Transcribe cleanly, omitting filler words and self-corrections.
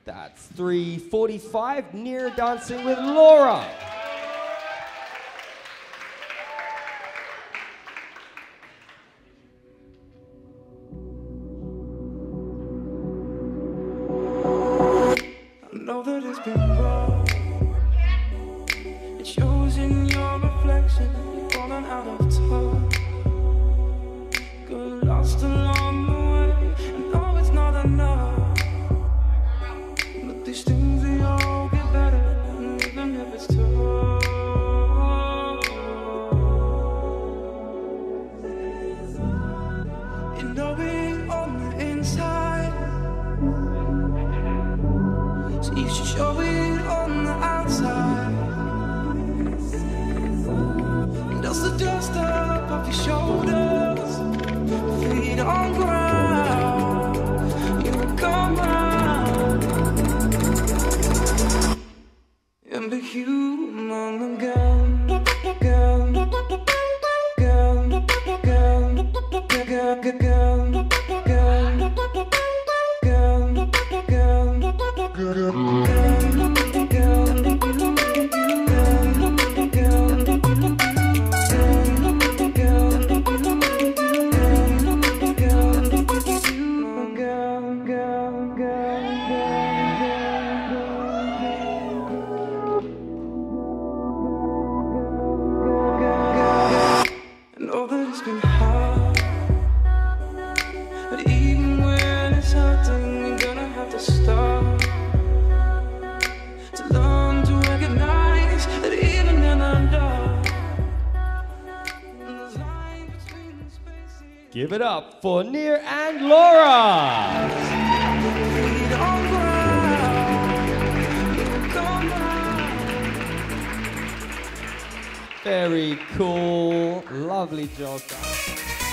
That's 3:45. Near dancing with Laura. I know that it's been rough. It shows in your reflection. You're falling out of touch. Got lost along the way. I know it's not enough, but these things they all get better, even if it's tough. You know it on the inside, so you should show it on the outside. Dust the dust up off your shoulders, feet on ground. You will come out and be human again, again, again, again, again, I know that it's been hard, but even when it's hurting, you're gonna have to stop to learn to recognize that even in the dark, there's line between spaces. Give it up for Near and Laura. Feet on ground, you will come out. Very cool. Lovely job, guys.